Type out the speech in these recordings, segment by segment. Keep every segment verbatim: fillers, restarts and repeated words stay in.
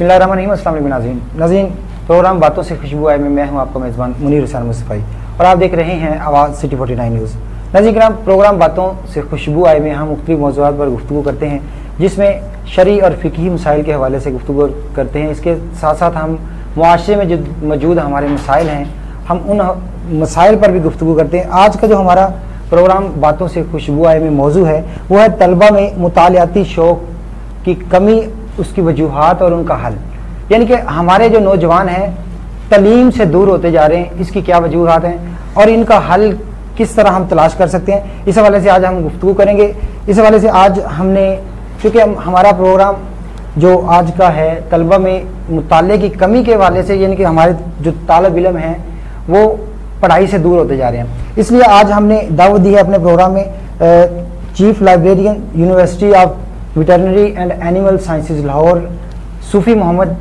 बिस्मिल्लाहिर्रहमानिर्रहीम। अस्सलाम वालेकुम नाज़रीन नाज़रीन प्रोग्राम बातों से खुशबू आए में मैं हूं आपका मेज़बान मुनीर हुसैन मुस्तफ़ी और आप देख रहे हैं Awaz city forty nine news. नाज़रीन प्रोग्राम बातों से खुशबू आए में हम मुख्तलिफ मौज़ूआत पर गुफ्तगू करते हैं, जिसमें शरई और फ़िक़ही मसाइल के हवाले से गुफ्तगू करते हैं। इसके साथ साथ हम मुआशरे में जो मौजूद हमारे मसाइल हैं, हम उन मसाइल पर भी गुफ्तगू करते हैं। आज का जो हमारा प्रोग्राम बातों से खुशबू आए में मौजू है वो है तलबा में मुतालियाती शौक़ की कमी, उसकी वजूहात और उनका हल। यानी कि हमारे जो नौजवान हैं तलीम से दूर होते जा रहे हैं, इसकी क्या वजूहात हैं और इनका हल किस तरह हम तलाश कर सकते हैं, इस हवाले से आज हम गुफ्तगू करेंगे। इस हवाले से आज हमने, चूँकि हम हमारा प्रोग्राम जो आज का है तलबा में मुताले की कमी के हवाले से, यानी कि हमारे जो तालिब इल्म हैं वो पढ़ाई से दूर होते जा रहे हैं, इसलिए आज हमने दावत दी है अपने प्रोग्राम में chief librarian university of veterinary and animal sciences Lahore Sufi Mohammad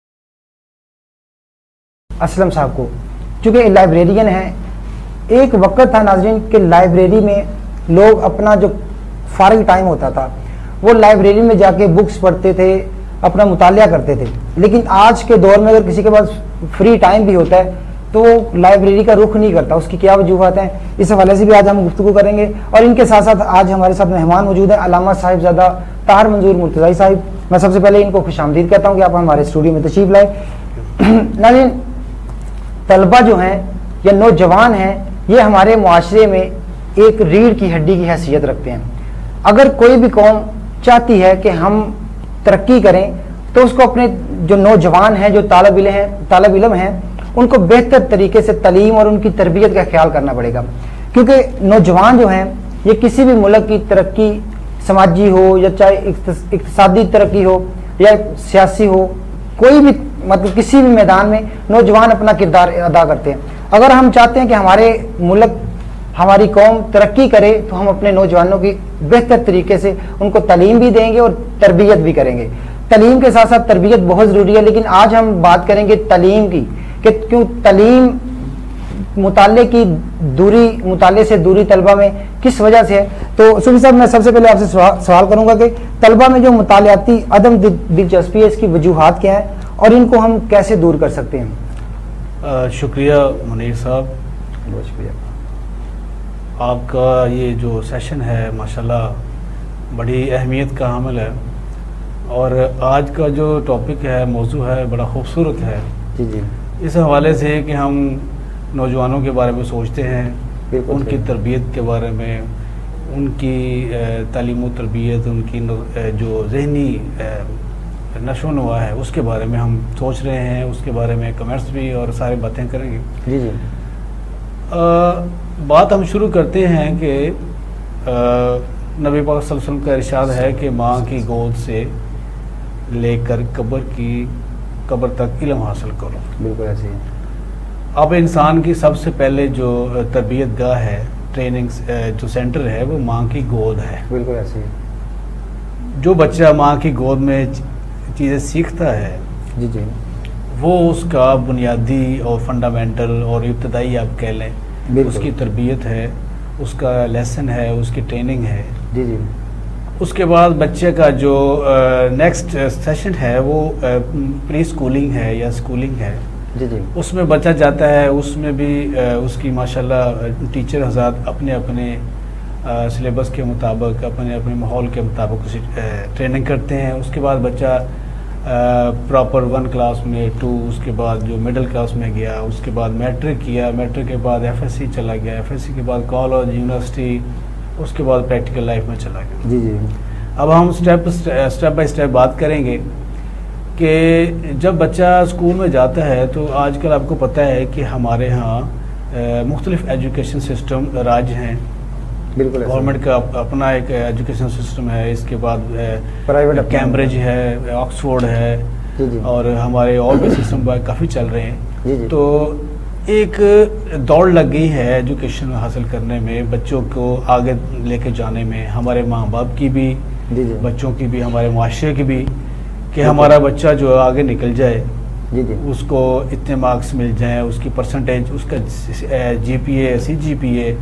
Aslam साहब को। चूँकि लाइब्रेरियन हैं, एक वक्त था नाज़रीन कि लाइब्रेरी में लोग अपना जो फारिग टाइम होता था वो लाइब्रेरी में जाके बुक्स पढ़ते थे, अपना मुतालिया करते थे। लेकिन आज के दौर में अगर किसी के पास फ्री टाइम भी होता है तो वो लाइब्रेरी का रुख नहीं करता, उसकी क्या वजूहत हैं, इस हवाले से भी आज हम गुफ्तगू करेंगे। और इनके साथ साथ आज हमारे साथ मेहमान मौजूद हैं अल्लामा साहिबजादा ताहिर मंजूर मुर्तज़ाई साहिब। मैं सबसे पहले इनको खुशामदीद कहता हूँ कि आप हमारे स्टूडियो में तशरीफ़ लाए। नाज़रीन, तलबा जो हैं या नौजवान हैं, ये हमारे मुआशरे में एक रीढ़ की हड्डी की हैसियत रखते हैं। अगर कोई भी कौम चाहती है कि हम तरक्की करें तो उसको अपने जो नौजवान हैं, जो तालिब इल्म हैं तालिब इल्म हैं उनको बेहतर तरीके से तालीम और उनकी तरबियत का ख्याल करना पड़ेगा, क्योंकि नौजवान जो हैं ये किसी भी मुल्क की तरक्की, समाजी हो या चाहे इक्तिसादी तरक्की हो या सियासी हो, कोई भी मतलब किसी भी मैदान में नौजवान अपना किरदार अदा करते हैं। अगर हम चाहते हैं कि हमारे मुल्क, हमारी कौम तरक्की करे तो हम अपने नौजवानों की बेहतर तरीके से उनको तालीम भी देंगे और तरबियत भी करेंगे। तालीम के साथ साथ तरबियत बहुत ज़रूरी है, लेकिन आज हम बात करेंगे तालीम की कि क्यों तालीम मुताले की दूरी, मुताले से दूरी तलबा में किस वजह से है। तो सूफी साहब, मैं सबसे पहले आपसे सवाल करूंगा कि तलबा में जो मुतालियाती अदम दिलचस्पी है, इसकी वजूहात क्या है और इनको हम कैसे दूर कर सकते हैं। शुक्रिया मुनीर साहब, बहुत शुक्रिया। आपका ये जो सेशन है माशाल्लाह बड़ी अहमियत का हामिल है और आज का जो टॉपिक है, मौजू है, बड़ा खूबसूरत है। जी जी। इस हवाले से कि हम नौजवानों के बारे में सोचते हैं, उनकी तरबियत के बारे में, उनकी तालीम व तरबियत, उनकी जो जहनी नशो नुमा है उसके बारे में हम सोच रहे हैं, उसके बारे में कमेंट्स भी और सारी बातें करेंगे। जी जी। आ, बात हम शुरू करते हैं कि नबी पाक सल्लल्लाहु अलैहि वसल्लम का इरशाद है कि माँ की गोद से लेकर कब्र की कब्र तक इल्म हासिल करो। बिल्कुल ऐसे ही। अब इंसान की सबसे पहले जो तरबियत गाह है, ट्रेनिंग जो सेंटर है, वो माँ की गोद है। बिल्कुल ऐसे ही। जो बच्चा माँ की गोद में चीज़ें सीखता है, जी जी, वो उसका बुनियादी और फंडामेंटल और इब्तदाई आप कह लें, उसकी तरबियत है, उसका लेसन है, उसकी ट्रेनिंग है। जी जी। उसके बाद बच्चे का जो नेक्स्ट सेशन है वो प्री स्कूलिंग है या स्कूलिंग है। जी जी। उसमें बच्चा जाता है, उसमें भी आ, उसकी माशाल्लाह टीचर हज़रात अपने अपने सिलेबस के मुताबिक, अपने अपने माहौल के मुताबिक उसी ट्रेनिंग करते हैं। उसके बाद बच्चा प्रॉपर वन क्लास में, टू, उसके बाद जो मिडिल क्लास में गया, उसके बाद मैट्रिक किया, मैट्रिक के बाद एफएससी चला गया, एफएससी के बाद कॉलेज, यूनिवर्सिटी, उसके बाद प्रैक्टिकल लाइफ में चला गया। जी जी। अब हम स्टेप स्टेप बाय स्टेप बात करेंगे कि जब बच्चा स्कूल में जाता है तो आजकल आपको पता है कि हमारे यहाँ मुख्तलिफ एजुकेशन सिस्टम राज हैं। बिल्कुल। गवर्नमेंट का अपना एक एजुकेशन सिस्टम है, इसके बाद प्राइवेट कैम्ब्रिज है, ऑक्सफोर्ड है। जी जी। और हमारे और भी सिस्टम काफ़ी चल रहे हैं। जी जी। तो एक दौड़ लग गई है एजुकेशन हासिल करने में, बच्चों को आगे लेके जाने में, हमारे माँ बाप की भी, जी जी, बच्चों की भी, हमारे मुआशरे की भी, कि हमारा बच्चा जो आगे निकल जाए, जी जी, उसको इतने मार्क्स मिल जाएं, उसकी परसेंटेज, उसका जीपीए, सीजीपीए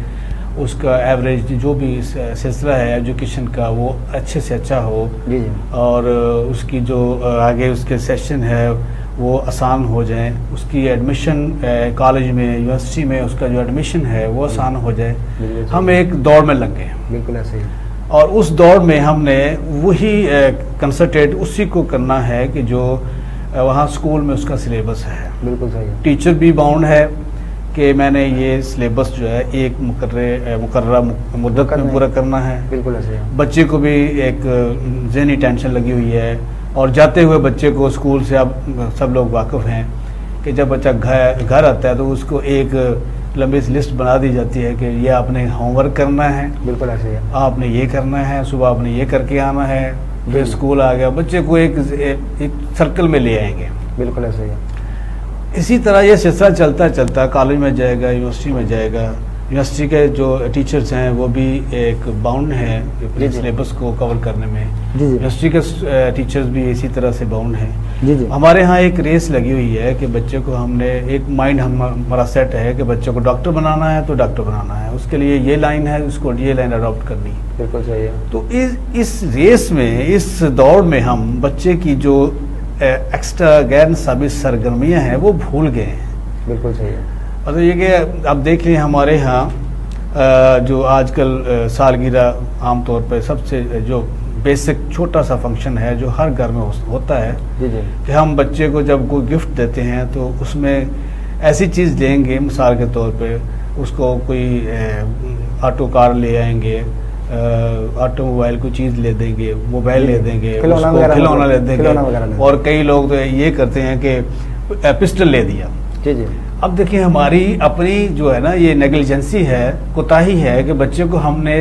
उसका एवरेज जो भी सिलसिला है एजुकेशन का वो अच्छे से अच्छा हो जी जी। और उसकी जो आगे उसके सेशन है वो आसान हो जाए, उसकी एडमिशन कॉलेज में यूनिवर्सिटी में उसका जो एडमिशन है वो आसान हो जाए। हम एक दौड़ में लग गए। बिल्कुल ऐसे ही। और उस दौड़ में हमने वही कंसंट्रेट उसी को करना है कि जो वहाँ स्कूल में उसका सिलेबस है। बिल्कुल सही है। टीचर भी बाउंड है कि मैंने ये सिलेबस जो है एक मुकर्रे मुकर्रा मुद्दत में पूरा करना है। बिल्कुल ऐसे है। बच्चे को भी एक ज़हनी टेंशन लगी हुई है और जाते हुए बच्चे को स्कूल से अब सब लोग वाकिफ़ हैं कि जब बच्चा घर घर आता है तो उसको एक लंबी सी लिस्ट बना दी जाती है कि ये आपने होमवर्क करना है। बिल्कुल ऐसे है। आपने ये करना है, सुबह आपने ये करके आना है, फिर स्कूल आ गया, बच्चे को एक एक सर्कल में ले आएंगे। बिल्कुल ऐसे ही। इसी तरह ये सिलसिला चलता चलता कॉलेज में जाएगा, यूनिवर्सिटी में जाएगा। यूनिवर्सिटी के जो टीचर्स हैं वो भी एक बाउंड है अपने सिलेबस को कवर करने में। यूनिवर्सिटी के टीचर्स भी इसी तरह से बाउंड हैं। हमारे यहाँ एक रेस लगी हुई है कि बच्चे को हमने एक माइंड हम हमारा सेट है कि बच्चे को डॉक्टर बनाना है तो डॉक्टर बनाना है, उसके लिए ये लाइन है, उसको ये लाइन अडॉप्ट करनी है। बिल्कुल सही है। तो इस इस रेस में, इस दौड़ में हम बच्चे की जो एक्स्ट्रा गैर निसाबी सरगर्मियाँ हैं वो भूल गए हैं। बिल्कुल सही है। मतलब ये कि आप देख लें हमारे यहाँ जो आजकल सालगिरह आमतौर पर सबसे जो बेसिक छोटा सा फंक्शन है जो हर घर में होता है जी जी। कि हम बच्चे को जब कोई गिफ्ट देते हैं तो उसमें ऐसी चीज़ देंगे, मिसाल के तौर पे उसको कोई ऑटो कार ले आएंगे, ऑटोमोबाइल को चीज़ ले देंगे, मोबाइल ले देंगे, उसको खिलौना ले देंगे। और कई लोग तो ये करते हैं कि पिस्टल ले दिया। जी जी। अब देखिए हमारी अपनी जो है ना ये नेग्लिजेंसी है, कोताही है कि बच्चे को हमने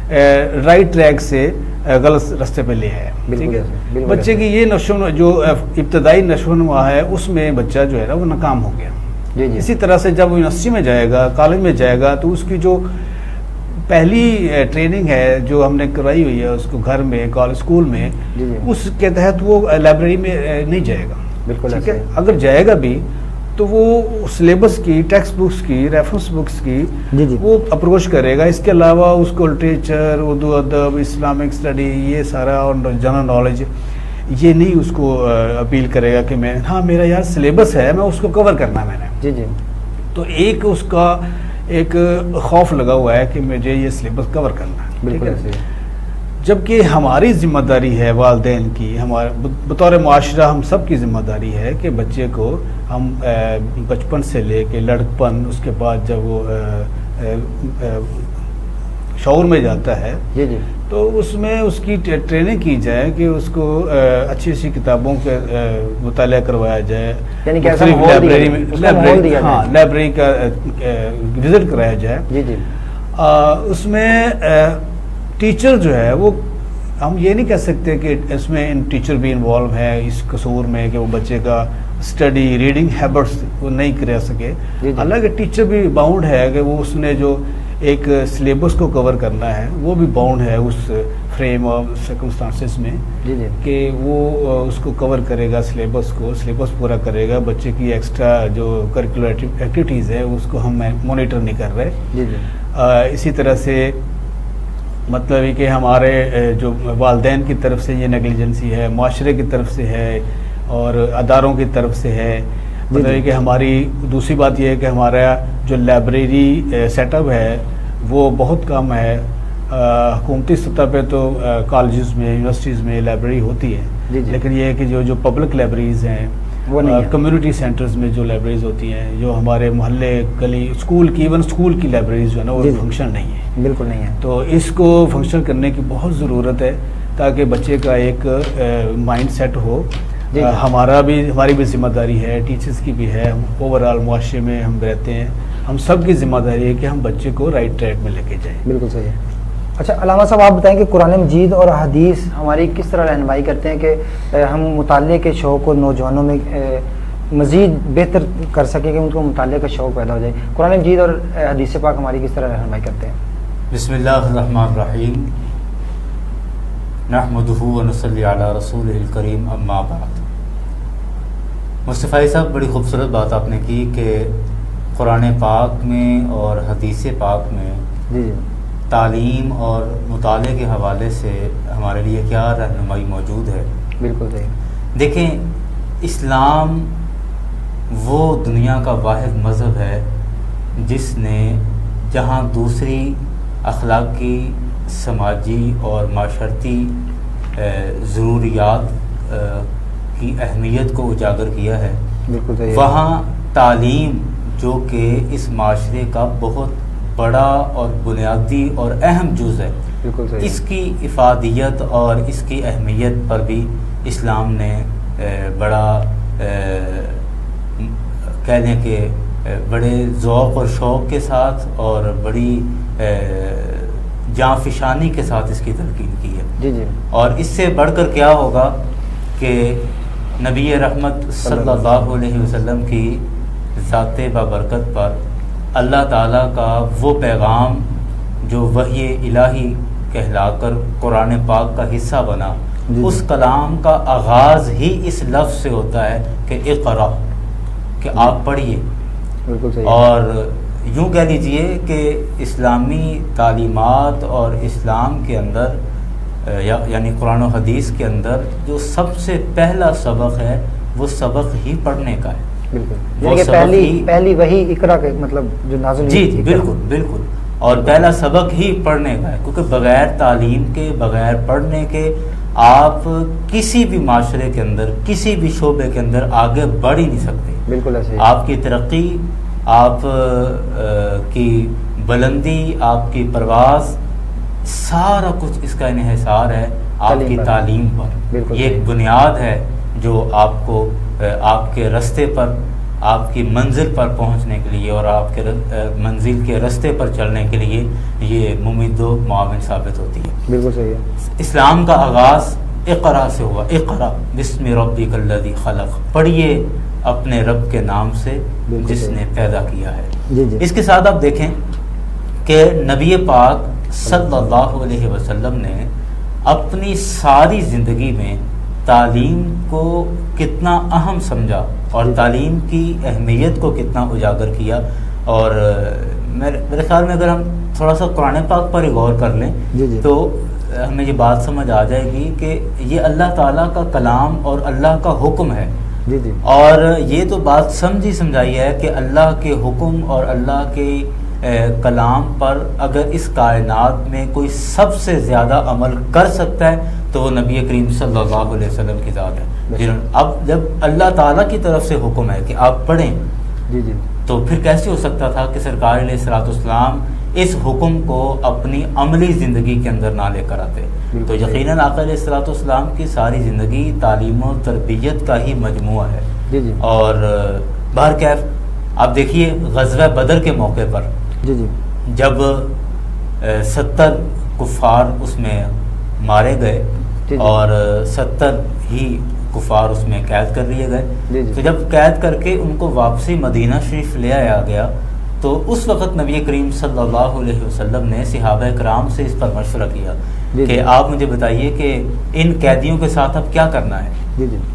राइट ट्रैक से गलत रास्ते पे ले आया। ठीक है, बच्चे की ये नशो जो इब्तदाई नशोनुमा है उसमें बच्चा जो है ना वो नाकाम हो गया। जी जी। इसी तरह से जब यूनिवर्सिटी में जाएगा, कॉलेज में जाएगा तो उसकी जो पहली ट्रेनिंग है जो हमने करवाई हुई है उसको घर में, कॉलेज, स्कूल में, जी जी। उसके तहत वो लाइब्रेरी में नहीं जाएगा। बिल्कुल ठीक है। अगर जाएगा भी तो वो सिलेबस की, टेक्स्ट बुक्स की, रेफरेंस बुक्स की जी जी। वो अप्रोच करेगा। इसके अलावा उसको लिटरेचर, उर्दू अदब, इस्लामिक स्टडी, ये सारा और जनरल नॉलेज ये नहीं उसको अपील करेगा कि मैं हाँ मेरा यार सिलेबस है, मैं उसको कवर करना है मैंने। जी जी। तो एक उसका एक खौफ लगा हुआ है कि मुझे ये सिलेबस कवर करना है। बिल्कुल ऐसे। जबकि हमारी जिम्मेदारी है वालिदैन की, हमारे बतौर मुआशरा हम सब की जिम्मेदारी है कि बच्चे को हम बचपन से लेके लड़कपन, उसके बाद जब वो शौर में जाता है जी जी। तो उसमें उसकी ट्रेनिंग की जाए कि उसको अच्छी अच्छी किताबों के मुताला करवाया जाए, यानी कि लाइब्रेरी में लाइब्रेरी हाँ लाइब्रेरी का विजिट कराया जाए। जी जी। आ, उसमें टीचर जो है वो हम ये नहीं कह सकते कि इसमें इन टीचर भी इन्वॉल्व है इस कसूर में कि वो बच्चे का स्टडी, रीडिंग हैबिट्स वो नहीं कर सके। हालांकि टीचर भी बाउंड है कि वो उसने जो एक सिलेबस को कवर करना है वो भी बाउंड है उस फ्रेम ऑफ सर्कमस्टांसेस में कि वो उसको कवर करेगा, सिलेबस को सिलेबस पूरा करेगा। बच्चे की एक्स्ट्रा जो करिकुलर एक्टिविटीज़ है उसको हम मॉनिटर नहीं कर रहे। जी जी। आ, इसी तरह से मतलब है कि हमारे जो वालिदैन की तरफ से ये नेग्लिजेंसी है, माशरे की तरफ से है और अदारों की तरफ से है। मतलब है कि हमारी दूसरी बात यह है कि हमारा जो लाइब्रेरी सेटअप है वो बहुत कम है। हुकूमती सतह पे तो कॉलेजेस में, यूनिवर्सिटीज़ में लाइब्रेरी होती है, जी जी। लेकिन ये है कि जो जो पब्लिक लाइब्रेरीज हैं वो नहीं, कम्युनिटी सेंटर्स में जो लाइब्रेरीज होती हैं, जो हमारे मोहल्ले, गली, स्कूल की, इवन स्कूल की लाइब्रेरीज जो है ना वो फंक्शन नहीं है। बिल्कुल नहीं है। तो इसको फंक्शन करने की बहुत ज़रूरत है ताकि बच्चे का एक माइंड सेट हो। आ, हमारा भी हमारी भी जिम्मेदारी है, टीचर्स की भी है, ओवरऑल मुआशरे में हम रहते हैं, हम सब की जिम्मेदारी है कि हम बच्चे को राइट ट्रैक में लेके जाएं। बिल्कुल सही है। अच्छा अलामा साहब आप बताएं कि कुरान मजीद और हदीस हमारी किस तरह रहनुमाई करते हैं कि हम मुताले के शौक़ को नौजवानों में मज़ीद बेहतर कर सकें कि उनको मुताले का शौक़ पैदा हो जाए। कुरान मजीद और हदीस पाक हमारी किस तरह रहनुमाई करते हैं? बिस्मिल्लाहिर्रहमानिर्रहीम, नहमदुहु व नुसल्ली अला रसूलिल करीम, अम्मा बाद। मुस्तफ़ा साहब बड़ी खूबसूरत बात आपने की कि कुरान पाक में और हदीस पाक में जी जी तालीम और मुताले के हवाले से हमारे लिए क्या रहनुमाई मौजूद है। बिल्कुल सही। देखें, इस्लाम वो दुनिया का वाहिद मज़हब है जिसने जहाँ दूसरी अखलाकी, समाजी और माशरती ज़रूरियात की अहमियत को उजागर किया है, बिल्कुल सही। वहाँ तालीम जो कि इस माशरे का बहुत बड़ा और बुनियादी और अहम जुज़ है, बिल्कुल सही। इसकी इफ़ादियत और इसकी अहमियत पर भी इस्लाम ने बड़ा कह लें कि बड़े ज़ौक़ और शौक़ के साथ और बड़ी जाँफिशानी के साथ इसकी तलकीन की है। जी जी। और इससे बढ़कर क्या होगा कि नबी रहमत सल्लल्लाहु अलैहि वसल्लम की ज़ाते बाबरकत पर अल्लाह ताला का वो पैगाम जो वही इलाही कहलाकर कुरान पाक का हिस्सा बना, उस कलाम का आगाज़ ही इस लफ्ज़ से होता है कि इक़रा, कि आप पढ़िए। बिल्कुल सही। और यूँ कह लीजिए कि इस्लामी तालीमात और इस्लाम के अंदर या यानी कुरान और हदीस के अंदर जो सबसे पहला सबक है वो सबक ही पढ़ने का है। बिल्कुल, यानी कि पहली पहली वही इकरा के मतलब जो नाज़िल जी जी बिल्कुल बिल्कुल और पहला सबक ही पढ़ने का है, क्योंकि बग़ैर तालीम के, बग़ैर पढ़ने के आप किसी भी माशरे के अंदर, किसी भी शोबे के अंदर आगे बढ़ ही नहीं सकते। बिल्कुल ऐसे। आपकी तरक्की, आप की बुलंदी, आपकी परवाज़, सारा कुछ इसका इन्हिसार है आपकी तालीम पर। ये एक बुनियाद है जो आपको आपके रास्ते पर, आपकी मंजिल पर पहुंचने के लिए और आपके मंजिल के रास्ते पर चलने के लिए ये मुमिद व मुआविन साबित होती है। बिल्कुल सही है। इस्लाम का आगाज़ इक़रा से हुआ। इक़रा बिस्मि रब्बिकल्लज़ी खलक़, पढ़िए अपने रब के नाम से जिसने पैदा किया है। जी जी। इसके साथ आप देखें कि नबी पाक सल्लल्लाहु अलैहि वसल्लम ने अपनी सारी ज़िंदगी में तालीम को कितना अहम समझा और तालीम की अहमियत को कितना उजागर किया। और मेरे मेरे ख्याल में अगर हम थोड़ा सा कुरान पाक पर गौर कर लें जी जी। तो हमें ये बात समझ आ जाएगी कि ये अल्लाह ताला का कलाम और अल्लाह का हुक्म है। जी जी। और ये तो बात समझी समझाई है कि अल्लाह के हुक्म और अल्लाह के ए, कलाम पर अगर इस कायनात में कोई सबसे ज़्यादा अमल कर सकता है तो वो नबी करीम सल्लल्लाहु अलैहि वसल्लम की ज़ात है। जिन्होंने अब जब अल्लाह ताला की तरफ से हुक्म है कि आप पढ़ें, जी जी, तो फिर कैसे हो सकता था कि सरकार अलैहिस्सलाम इस हुक्म को अपनी अमली ज़िंदगी के अंदर ना लेकर आते। तो यकीनन आका अलैहिस्सलाम की सारी ज़िंदगी तालीम और तरबियत का ही मजमुआ है। जी जी। और बाहर कैफ आप देखिए ग़ज़वा बदर के मौके पर जी जी, जब सत्तर कुफ़ार उसमें मारे गए और सत्तर ही कुफ़ार उसमें कैद कर लिए गए, तो जब कैद करके उनको वापसी मदीना शरीफ ले आया गया तो उस वक़्त नबी करीम सल्लल्लाहु अलैहि वसल्लम ने सहाबा कराम से इस पर मशवरा किया कि आप मुझे बताइए कि इन कैदियों के साथ अब क्या करना है। जी जी।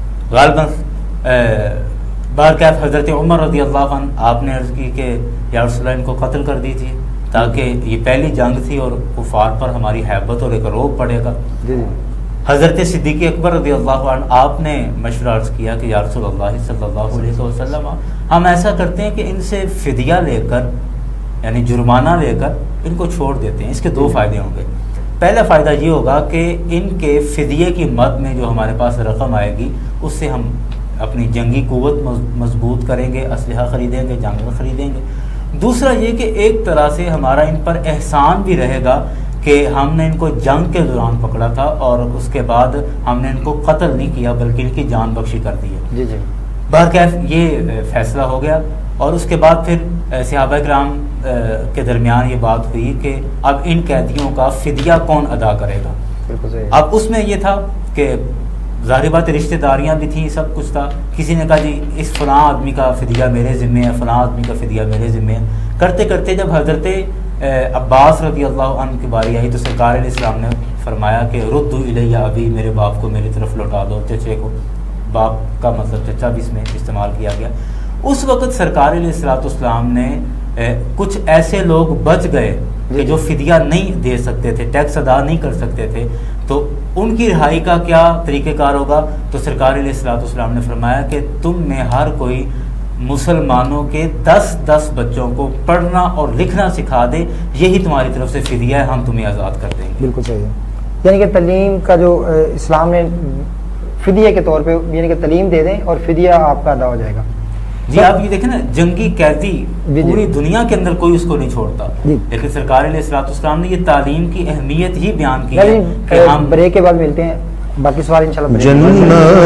गालिबन बार क्या हज़रत उमर रज़ी अल्लाह अन्हु आपने अर्ज़ की कि या रसूल अल्लाह इनको कत्ल कर दीजिए ताकि ये पहली जंग थी और कुफार पर हमारी हैबत और एक रोब पड़ेगा। हज़रत सिद्दीक़ अकबर रज़ी अल्लाह अन्हु आपने मशवरा अर्ज़ किया कि या रसूल अल्लाह सल्लल्लाहु अलैहि वसल्लम हम ऐसा करते हैं कि इनसे फ़िदिया लेकर यानी जुर्माना लेकर इनको छोड़ देते हैं। इसके दो फ़ायदे होंगे। पहला फ़ायदा ये होगा कि इनके फ़िदिये की मद में जो हमारे पास रकम आएगी उससे हम अपनी जंगी क़ुव्वत मजबूत करेंगे, असलहा ख़रीदेंगे, जानवर ख़रीदेंगे। दूसरा ये कि एक तरह से हमारा इन पर एहसान भी रहेगा कि हमने इनको जंग के दौरान पकड़ा था और उसके बाद हमने इनको कत्ल नहीं किया बल्कि इनकी जान बख्शी कर दी है। जी जी। बहरकैफ ये फ़ैसला हो गया और उसके बाद फिर सहाबा किराम के दरमियान ये बात हुई कि अब इन कैदियों का फ़िदिया कौन अदा करेगा। बिल्कुल सही। अब उसमें ये था कि ज़ाहिर बात रिश्तेदारियाँ भी थी, सब कुछ था। किसी ने कहा जी इस फ़लाँ आदमी का फ़िदिया मेरे ज़िम्मे है, फ़लाँ आदमी का फ़िदिया मेरे ज़िम्मे है। करते करते जब हज़रत अब्बास रज़ी अल्लाह अन्हु की बारी आई तो सरकार अलैहिस्सलाम ने फरमाया कि रुद्दू इलैया अबी, मेरे बाप को मेरी तरफ लौटा दो, चचे को, बाप का मतलब चचा भी इसमें इस्तेमाल किया गया। उस वक़्त सरकार अलैहिस्सलाम ने कुछ ऐसे लोग बच गए कि जो फिदिया नहीं दे सकते थे, टैक्स अदा नहीं कर सकते थे, तो उनकी रिहाई का क्या तरीक़ेकार होगा? तो सरकार अलैहिस्सलाम ने फरमाया कि तुम में हर कोई मुसलमानों के दस दस बच्चों को पढ़ना और लिखना सिखा दे, यही तुम्हारी तरफ से फिदिया है, हम तुम्हें आज़ाद कर देंगे। बिल्कुल सही है। यानी कि तलीम का जो इस्लाम ने फिदिया के तौर पे यानी कि तलीम दे दें और फिदिया आपका अदा हो जाएगा। जी आप ये देखें ना, जंगी कैदी पूरी दुनिया के अंदर कोई उसको नहीं छोड़ता, लेकिन सरकार अलैहिस्सलाम ने ये तालीम की अहमियत ही बयान की है कि हम ब्रेक के बाद मिलते हैं, बाकी सवाल इंशाल्लाह। जन्नत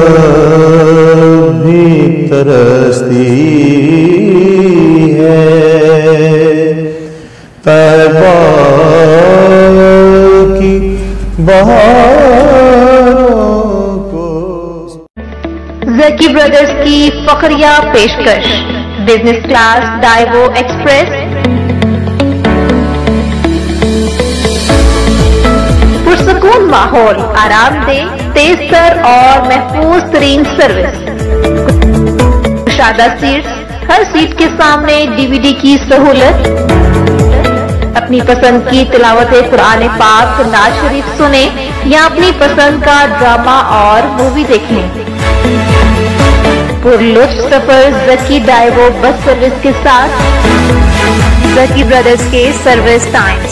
भी तरसती है तैबा की बहारों को। ज़की ब्रदर्स की फखरिया पेशकश, बिजनेस क्लास डाइवो एक्सप्रेस, पुरसकून माहौल, आरामदेह, तेज तर और महफूज तरीन सर्विस, शादा सीट्स, हर सीट के सामने डीवीडी की सहूलत। अपनी पसंद की तिलावत कुरान पाक, नाज शरीफ सुने या अपनी पसंद का ड्रामा और मूवी देखें। पुरलुत्फ सफर ज़की डाइवो बस सर्विस के साथ। ज़की ब्रदर्स के सर्विस टाइम्स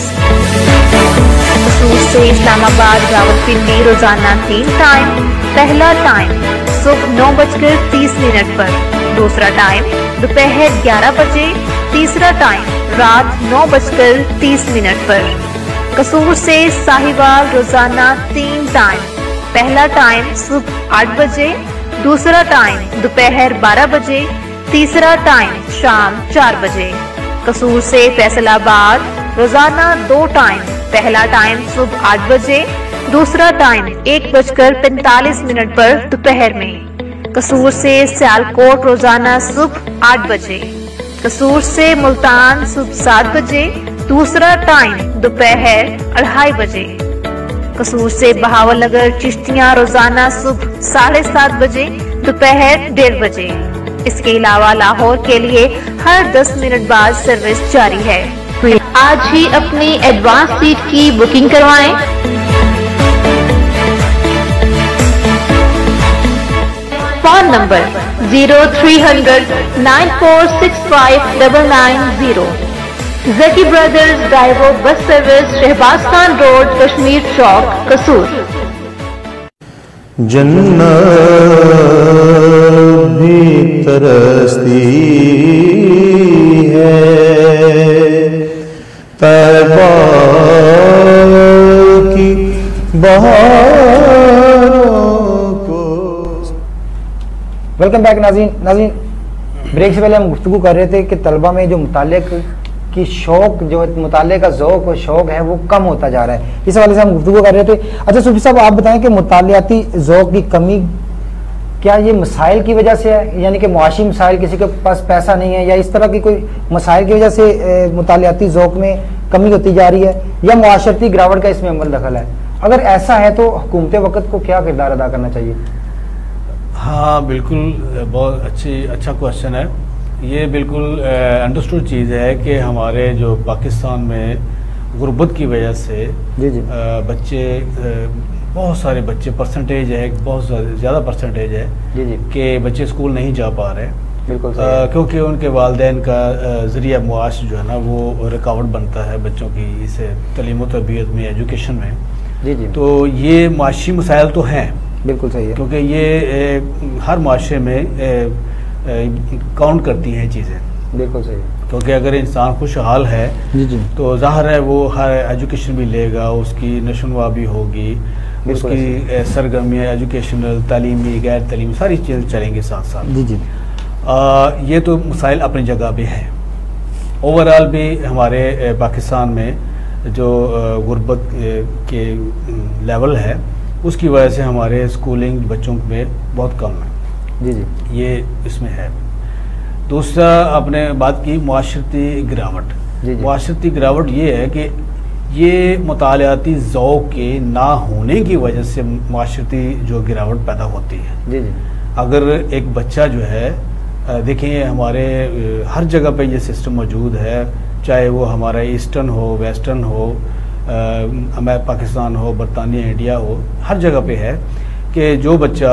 से इस्लामाबाद रावलपिंडी रोजाना तीन टाइम। पहला टाइम सुबह नौ बजकर तीस मिनट पर, दूसरा टाइम दोपहर ग्यारह बजे, तीसरा टाइम रात नौ बजकर तीस मिनट पर। कसूर से साहिवाल रोजाना तीन टाइम। पहला टाइम सुबह आठ बजे, दूसरा टाइम दोपहर बारह बजे, तीसरा टाइम शाम चार बजे। कसूर से फैसलाबाद रोजाना दो टाइम। पहला टाइम सुबह आठ बजे, दूसरा टाइम एक बजकर पैंतालीस मिनट पर दोपहर में। कसूर से सियालकोट रोजाना सुबह आठ बजे। कसूर से मुल्तान सुबह सात बजे, दूसरा टाइम दोपहर अढ़ाई बजे। कसूर से बहावलनगर चिश्तियां रोजाना सुबह साढ़े सात बजे, दोपहर डेढ़ बजे। इसके अलावा लाहौर के लिए हर दस मिनट बाद सर्विस जारी है। आज ही अपनी एडवांस सीट की बुकिंग करवाएं। Phone number zero three hundred nine four six five double nine zero. Zaki brothers Daewoo bus service, Shahbaz Khan road, Kashmir Chowk, Kasur. जन्नत भी तरसती है तैबा की बहारों को। वेलकम बैक नाज़रीन। नाज़रीन ब्रेक से पहले हम गुफ्तगू कर रहे थे कि तलबा में जो मुताले की शौक, जो मुताले का ज़ौक़ और शौक है वो कम होता जा रहा है। इस हवाले से हम गुफ्तगू कर रहे थे। अच्छा सूफी साहब, आप बताएं कि मुतालियाती ज़ौक़ की कमी क्या ये मसाइल की वजह से है, यानी कि मुआशी मसाइल, किसी के पास पैसा नहीं है, या इस तरह की कोई मसाइल की वजह से मुतालियाती ज़ौक़ में कमी होती जा रही है, या मुआशरती गिरावट का इसमें अमल दखल है? अगर ऐसा है तो हुकूमत वक़्त को क्या किरदार अदा करना चाहिए? हाँ बिल्कुल, बहुत अच्छी अच्छा क्वेश्चन है। ये बिल्कुल अंडरस्टूड चीज़ है कि हमारे जो पाकिस्तान में गुर्बत की वजह से जी जी आ, बच्चे आ, बहुत सारे बच्चे, परसेंटेज है बहुत ज़्यादा परसेंटेज है जी जी कि बच्चे स्कूल नहीं जा पा रहे। बिल्कुल आ, क्योंकि उनके वालिदैन का ज़रिया मुआश जो है ना वो रुकावट बनता है बच्चों की इसे तलीम व तरबियत में, एजुकेशन में। जी जी तो ये माशी मसाइल तो हैं, बिल्कुल सही है, क्योंकि ये ए, हर माशरे में काउंट करती हैं चीज़ें। बिल्कुल सही है, क्योंकि अगर इंसान खुशहाल है जी जी तो ज़ाहिर है वो हर एजुकेशन भी लेगा, उसकी नशोनुमा भी होगी, उसकी सरगर्मियाँ एजुकेशनल, तालीमी, गैर तालीमी सारी चीज़ें चलेंगी साथ साथ। जी जी आ, ये तो मसाइल अपनी जगह पे हैं। ओवरऑल भी हमारे पाकिस्तान में जो गुर्बत के लेवल है उसकी वजह से हमारे स्कूलिंग बच्चों में बहुत कम है। जी जी ये इसमें है। दूसरा आपने बात की मुआशरती गिरावट। मुआशरती गिरावट ये है कि ये मुतालियाती ज़ौक़ के ना होने की वजह से मुआशरती जो गिरावट पैदा होती है। जी जी अगर एक बच्चा जो है देखिए हमारे हर जगह पे ये सिस्टम मौजूद है, चाहे वो हमारा ईस्टर्न हो, वेस्टर्न हो, अमेरिका पाकिस्तान हो, बरतानिया इंडिया हो, हर जगह पे है कि जो बच्चा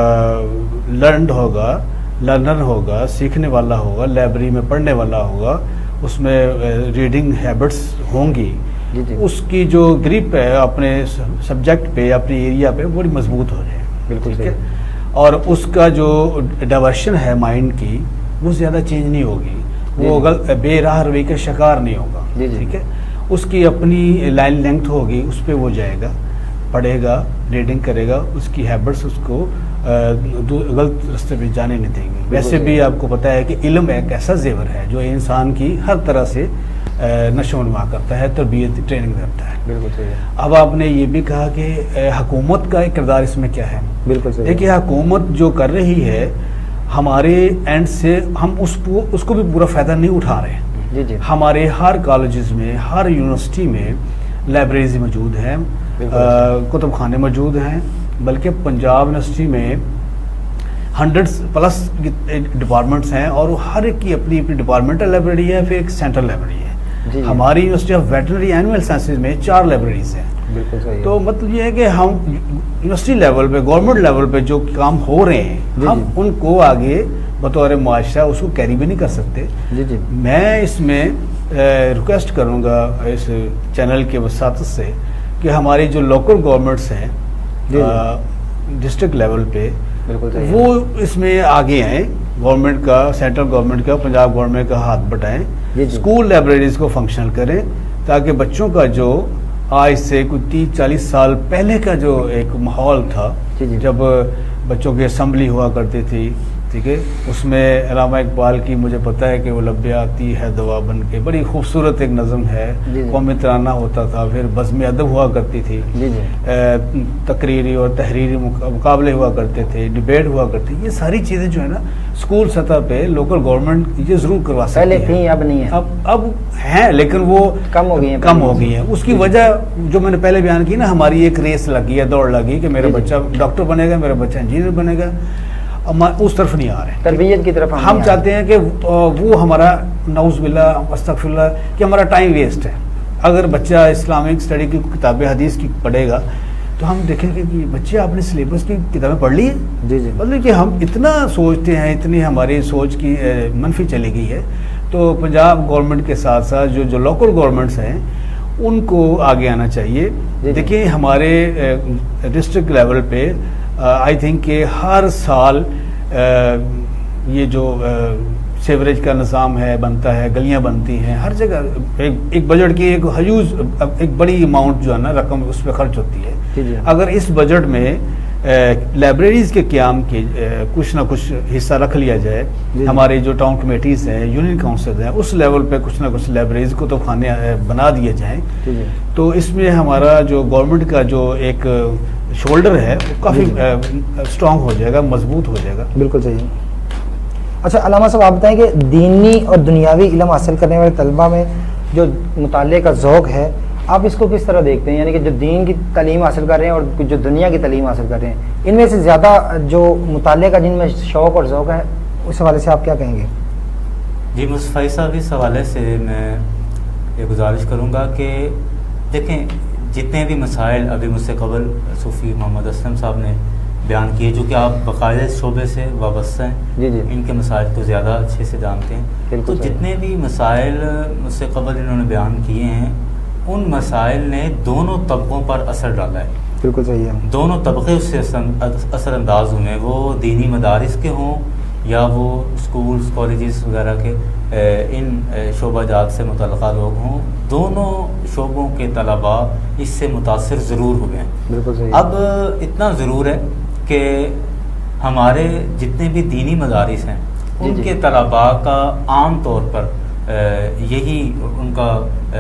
लर्नड होगा, लर्नर होगा, सीखने वाला होगा, लाइब्रेरी में पढ़ने वाला होगा, उसमें रीडिंग हैबिट्स होंगी, जी जी। उसकी जो ग्रिप है अपने सब्जेक्ट पे, अपने एरिया पे बड़ी मजबूत हो जाए। बिल्कुल ठीक है। और उसका जो डाइवर्शन है माइंड की वो ज़्यादा चेंज नहीं होगी, वो गल बेराह रवैये का शिकार नहीं होगा। ठीक है। उसकी अपनी लाइन लेंथ होगी, उस पर वो जाएगा, पढ़ेगा, रीडिंग करेगा, उसकी हैबिट्स उसको गलत रास्ते पे जाने नहीं देंगे। वैसे भी आपको पता है कि इल्म एक ऐसा जेवर है जो इंसान की हर तरह से नशोनुमा करता है, तरबियत ट्रेनिंग करता है। बिल्कुल सही है। अब आपने ये भी कहा कि हुकूमत का किरदार इसमें क्या है। बिल्कुल सही। देखिए हुकूमत जो कर रही है हमारे एंड से हम उसको उसको भी पूरा फ़ायदा नहीं उठा रहे। जी जी। हमारे हर कॉलेजेस में, हर यूनिवर्सिटी में लाइब्रेरीज मौजूद हैं, कुतुब खाने मौजूद हैं, बल्कि पंजाब यूनिवर्सिटी में हंड्रेड्स प्लस डिपार्टमेंट्स हैं और हर एक की अपनी अपनी डिपार्टमेंटल लाइब्रेरी है, फिर एक सेंट्रल लाइब्रेरी है। जी जी। हमारी university of veterinary animal sciences में चार लाइब्रेरीज हैं। बिल्कुल सही है। तो मतलब ये है कि हम यूनिवर्सिटी लेवल पे, गवर्नमेंट लेवल पे जो काम हो रहे हैं हम उनको आगे बतौर मुआशरा उसको कैरी भी नहीं कर सकते। जी जी। मैं इसमें रिक्वेस्ट करूंगा इस चैनल के वसातत से कि हमारी जो लोकल गवर्नमेंट्स हैं डिस्ट्रिक्ट लेवल पे, वो इसमें आगे आए, गवर्नमेंट का, सेंट्रल गवर्नमेंट का, पंजाब गवर्नमेंट का हाथ बटाएं, स्कूल लाइब्रेरीज को फंक्शनल करें, ताकि बच्चों का जो आज से कुछ तीस चालीस साल पहले का जो एक माहौल था, जब बच्चों की असम्बली हुआ करती थी, ठीक है, उसमें अल्लामा इकबाल की मुझे पता है कि वो लब्बे आती है दवा बन के, बड़ी खूबसूरत एक नज़म है, कौमी तराना होता था, फिर बज़्म अदब हुआ करती थी, तकरीरी और तहरीरी मुकाबले हुआ करते थे, डिबेट हुआ करती, ये सारी चीज़ें जो है ना स्कूल सतह पे लोकल गवर्नमेंट ये ज़रूर करवा सकती है। पहले थी, अब नहीं है। अब अब हैं लेकिन वो कम हो गई है, कम हो गई है। उसकी वजह जो मैंने पहले बयान की ना, हमारी एक रेस लगी है, दौड़ लगी कि मेरा बच्चा डॉक्टर बनेगा, मेरा बच्चा इंजीनियर बनेगा, उस तरफ नहीं आ रहे, तरबियत की तरफ हम, हम चाहते हैं कि वो हमारा नौज़ुबिल्लाह अस्तगफिरुल्लाह कि हमारा टाइम वेस्ट है। अगर बच्चा इस्लामिक स्टडी की किताबें हदीस की पढ़ेगा तो हम देखेंगे कि बच्चे आपने सिलेबस की किताबें पढ़ ली है। जी जी। मतलब कि हम इतना सोचते हैं, इतनी हमारी सोच की मनफी चली गई है। तो पंजाब गवर्नमेंट के साथ साथ जो जो लोकल गवर्नमेंट्स हैं उनको आगे आना चाहिए। देखिए हमारे डिस्ट्रिक्ट लेवल पे आई थिंक कि हर साल uh, ये जो सीवरेज uh, का निज़ाम है बनता है, गलियां बनती हैं, हर जगह एक, एक बजट की एक ह्यूज एक बड़ी अमाउंट जो है ना रकम उस पर खर्च होती है। अगर इस बजट में लाइब्रेरीज के क्याम के uh, कुछ ना कुछ हिस्सा रख लिया जाए, हमारे जो टाउन कमेटीज़ हैं, यूनियन काउंसिल हैं, उस लेवल पे कुछ ना कुछ लाइब्रेरीज को तो खाने बना दिए जाएँ, तो इसमें हमारा जो गवर्नमेंट का जो एक शोल्डर है वो काफ़ी स्ट्रांग हो जाएगा, मजबूत हो जाएगा। बिल्कुल सही है। अच्छा अल्लामा साहब, आप बताएं कि दीनी और दुनियावी इल्म हासिल करने वाले तलबा में जो मुताले का ज़ौक़ है, आप इसको किस तरह देखते हैं? यानी कि जो दीन की तालीम हासिल कर रहे हैं और जो दुनिया की तालीम हासिल कर रहे हैं, इनमें से ज़्यादा जो मुताले का जिनमें शौक़ और ज़ौक़ है, उस हवाले से आप क्या कहेंगे? जी मुस्तफ़ा साहब, इस हवाले से मैं ये गुजारिश करूँगा कि देखें जितने भी मसाइल अभी मुझसे कबल सूफ़ी मोहम्मद असलम साहब ने बयान किए, जो कि आप बाकायदा शोबे से वाबस्ता हैं, जी जी, इनके मसाइल तो ज़्यादा अच्छे से जानते हैं। तो जितने भी मसाइल मुझसे कबल इन्होंने बयान किए हैं, उन मसाइल ने दोनों तबकों पर असर डाला है। बिल्कुल सही है। दोनों तबके उससे असरअंदाज हुए, वो दीनी मदारिस के हों या वो स्कूल्स कॉलेजेस वगैरह के इन शोबाजात से मुतल्लिक़ा लोग हों, दोनों शोबों के तलबा इससे मुतासिर ज़रूर हुए हैं। बिल्कुल सही। अब इतना ज़रूर है कि हमारे जितने भी दीनी मदारिस हैं उनके तलबा का आम तौर पर यही उनका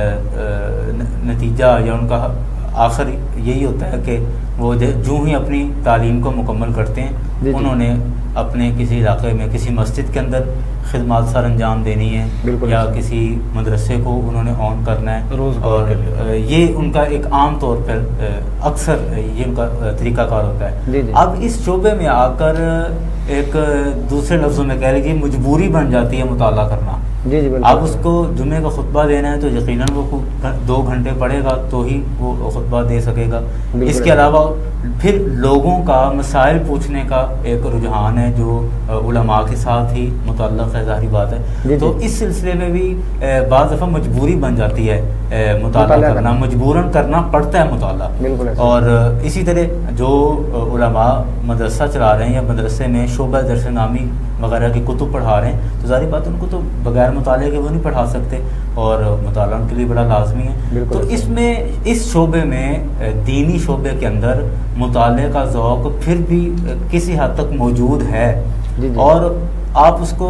नतीजा या उनका आखिर यही होता है कि वो जो ही अपनी तालीम को मुकम्मल करते हैं, उन्होंने अपने किसी इलाके में किसी मस्जिद के अंदर खिदमत सर अंजाम देनी है या किसी मदरसे को उन्होंने ऑन करना है, और ये उनका एक आम तौर पर अक्सर ये उनका तरीक़ाकार होता है। जी जी। अब इस शोबे में आकर एक दूसरे लफ्ज़ों में कह लीजिए मजबूरी बन जाती है मुताला करना। जी जी। अब उसको जुम्मे का खुतबा देना है तो यकीनन वो दो घंटे पढ़ेगा तो ही वो खुतबा दे सकेगा। इसके अलावा फिर लोगों का मसाइल पूछने का एक रुझान है जो उलमा के साथ ही मुतल्लक़ है, ज़ाहिर बात है। तो इस सिलसिले में भी बाज़ दफ़ा मजबूरी बन जाती है मुताला करना, मजबूरन करना पड़ता है मुताला। और इसी तरह जो उलमा मदरसा चला रहे हैं या मदरसे में शोबा दर्स नामी वगैरह की कुतुब पढ़ा रहे हैं तो ज़ाहिर बात है उनको तो बगैर मुताले के वो नहीं पढ़ा सकते, और मुताला उनके लिए बड़ा लाजमी है। तो इसमें इस शोबे में दीनी शोबे के अंदर मुताले का ज़ौक़ फिर भी किसी हद तक मौजूद है। जी जी। और आप उसको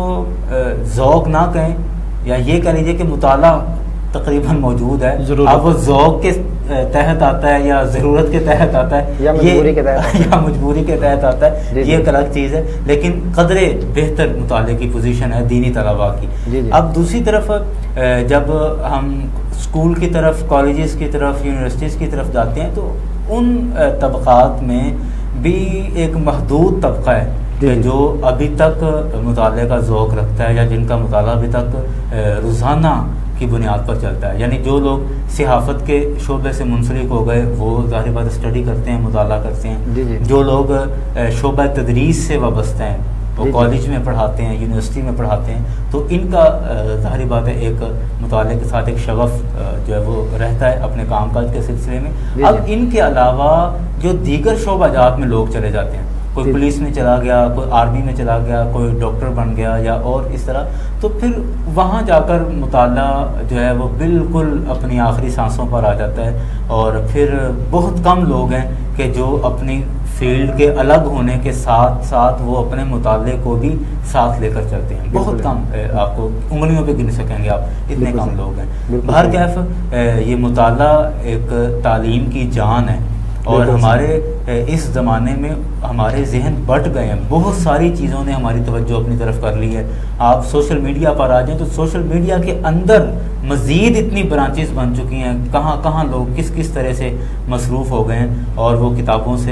ज़ौक़ ना कहें या ये कह लीजिए कि मुताला तकरीबन मौजूद है, अब वो ज़ौक़ के तहत आता है या ज़रूरत के तहत आता है या मजबूरी के तहत या मजबूरी के तहत आता है, ये एक अलग चीज़ है। लेकिन कदरे बेहतर मुताले की पोजीशन है दीनी तलबा की। जी जी। अब दूसरी तरफ जब हम स्कूल की तरफ, कॉलेजेस की तरफ, यूनिवर्सिटीज़ की तरफ जाते हैं तो उन तबक़ात में भी एक महदूद तबका है जो अभी तक मुताले का ज़ौक़ रखता है या जिनका मुताला अभी तक रोज़ाना की बुनियाद पर चलता है। यानी जो लोग सिहाफ़त के शोबे से मुंसलिक हो गए वो ज़ाहिर बात स्टडी करते हैं, मुताला करते हैं। जी जी। जो लोग शोबा तदरीस से वाबस्ते हैं वो कॉलेज में पढ़ाते हैं, यूनिवर्सिटी में पढ़ाते हैं, तो इनका ज़ाहिर बात है एक मुताले के साथ एक शगफ़ जो है वो रहता है अपने कामकाज के सिलसिले में। अब इनके अलावा जो दीगर शोबाजात में लोग चले जाते हैं, कोई पुलिस में चला गया, कोई आर्मी में चला गया, कोई डॉक्टर बन गया या और इस तरह, तो फिर वहाँ जाकर मुताला जो है वो बिल्कुल अपनी आखिरी सांसों पर आ जाता है। और फिर बहुत कम लोग हैं कि जो अपनी फील्ड के अलग होने के साथ साथ वो अपने मुताले को भी साथ लेकर चलते हैं। बहुत कम, आपको उंगलियों पे गिन सकेंगे आप, इतने कम लोग हैं। बहर कैफ ये मुताला एक तालीम की जान है और हमारे इस ज़माने में हमारे जहन बट गए हैं, बहुत सारी चीज़ों ने हमारी तवज्जो अपनी तरफ कर ली है। आप सोशल मीडिया पर आ जाएं तो सोशल मीडिया के अंदर मज़ीद इतनी ब्रांचेस बन चुकी हैं, कहाँ कहाँ लोग किस किस तरह से मसरूफ़ हो गए हैं, और वो किताबों से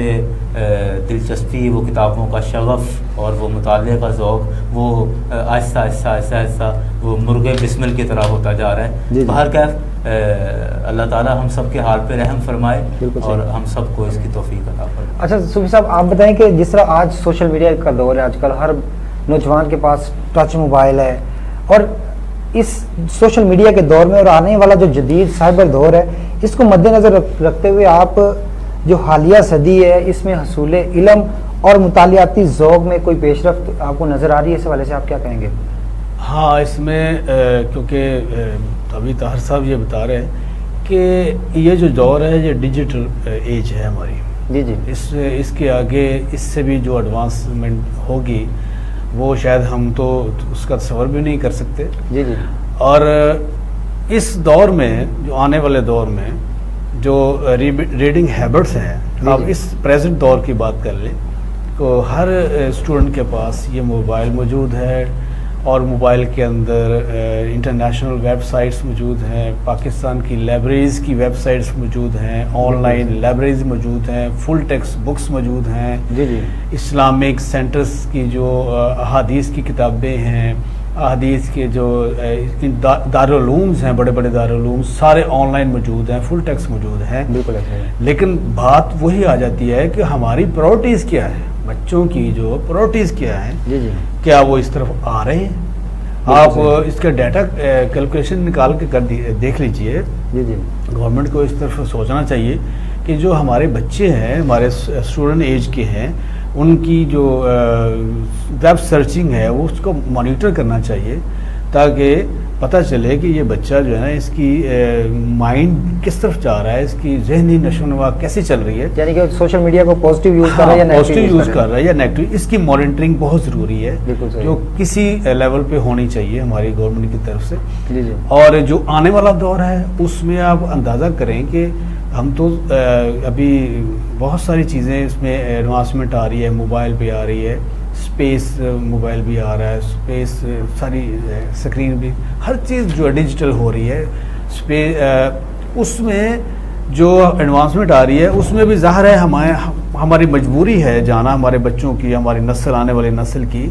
दिलचस्पी, वो किताबों का शगफ़ और वो मुताले का ज़ौक़ वो आहिस्ता आहिस्ता आहिस्ता आहिस्ता वो मुर्गे बिस्मिल की तरह होता जा रहा है। बाहर कैफ अल्लाह ताला हम सब के हाल पे रहम फरमाए और हम सबको इसकी तौफीक अता फरमाए। अच्छा सूफी साहब, आप बताएं कि जिस तरह आज सोशल मीडिया का दौर है, आजकल हर नौजवान के पास टच मोबाइल है, और इस सोशल मीडिया के दौर में और आने वाला जो जदीद साइबर दौर है, इसको मद्देनज़र रख, रखते हुए आप जो हालिया सदी है इसमें हसूल इल्म और मुतालियाती ज़ौक़ में कोई पेशरफ्त आपको नज़र आ रही है? इस हवाले से आप क्या कहेंगे? हाँ, इसमें क्योंकि अभी ताहिर साहब ये बता रहे हैं कि ये जो दौर है ये डिजिटल एज है हमारी। जी जी। इस इसके आगे इससे भी जो एडवांसमेंट होगी वो शायद हम तो उसका तस्वर भी नहीं कर सकते। जी जी। और इस दौर में, जो आने वाले दौर में जो रीडिंग हैबिट्स हैं, आप इस प्रेजेंट दौर की बात कर लें तो हर स्टूडेंट के पास ये मोबाइल मौजूद है, और मोबाइल के अंदर इंटरनेशनल वेबसाइट्स मौजूद हैं, पाकिस्तान की लाइब्रेरीज़ की वेबसाइट्स मौजूद हैं, ऑनलाइन लाइब्रेरीज मौजूद हैं, फुल टेक्स्ट बुक्स मौजूद हैं। जी जी। इस्लामिक सेंटर्स की जो अहादीस की किताबें हैं, अहादीस के जो दा, दारुल-उलूम्स हैं, बड़े बड़े दारुल-उलूम सारे ऑनलाइन मौजूद हैं, फुल टेक्स्ट मौजूद हैं। बिल्कुल ऐसा है। लेकिन बात वही आ जाती है कि हमारी प्रायोरिटीज़ क्या है, बच्चों की जो प्रायोरिटीज़ क्या हैं, जी जी, क्या वो इस तरफ आ रहे हैं? आप इसका डाटा कैलकुलेशन निकाल के कर देख लीजिए। जी जी। गवर्नमेंट को इस तरफ सोचना चाहिए कि जो हमारे बच्चे हैं, हमारे स्टूडेंट एज के हैं, उनकी जो वेब सर्चिंग है वो उसको मॉनिटर करना चाहिए, ताकि पता चले कि ये बच्चा जो है ना, इसकी माइंड किस तरफ जा रहा है, इसकी जहनी नशोनुमा कैसे चल रही है, यानी कि सोशल मीडिया को पॉजिटिव यूज कर रहा है या पॉजिटिव यूज कर रहा है या नेगेटिव। इसकी मॉनिटरिंग बहुत ज़रूरी है, जो किसी लेवल पे होनी चाहिए हमारी गवर्नमेंट की तरफ से। जी जी। और जो आने वाला दौर है उसमें आप अंदाज़ा करें कि हम तो अभी बहुत सारी चीज़ें इसमें एडवांसमेंट आ रही है, मोबाइल पे आ रही है, स्पेस मोबाइल भी आ रहा है, स्पेस सारी स्क्रीन भी, हर चीज़ जो है डिजिटल हो रही है। स्पेस उसमें जो एडवांसमेंट आ रही है उसमें भी ज़ाहिर है हमारे हमारी मजबूरी है जाना, हमारे बच्चों की, हमारी नस्ल, आने वाली नस्ल की।